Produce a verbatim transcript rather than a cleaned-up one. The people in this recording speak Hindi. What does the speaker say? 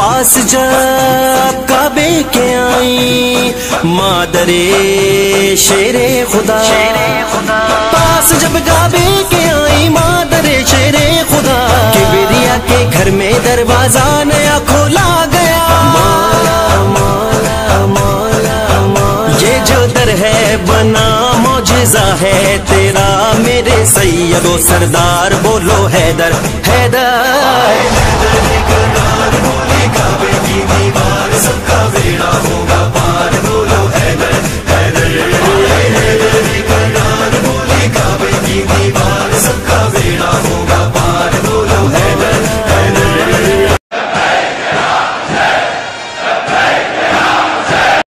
पास जब काबे के आई मादरे शेरे खुदा, पास जब काबे के आई मादरे शेरे खुदा, किबरिया के घर में दरवाजा नया खोला गया। मौला मौला मौला मौला, ये जो दर है बना मौजिज़ा है तेरा मेरे सैयदो सरदार, बोलो हैदर हैदर। काबे की दीवार सबका बेड़ा होगा।